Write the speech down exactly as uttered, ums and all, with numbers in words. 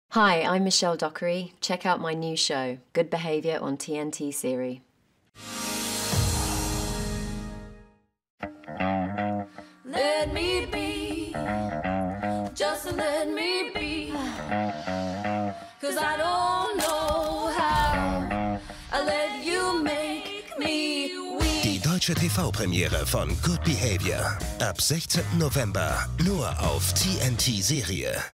Hi, I'm Michelle Dockery. Check out my new show, Good Behavior on T N T Series. Let me be, just let me be, 'cause I don't know how I let you make me weak. Die deutsche T V-Premiere von Good Behavior ab sechzehnten November nur auf T N T Serie.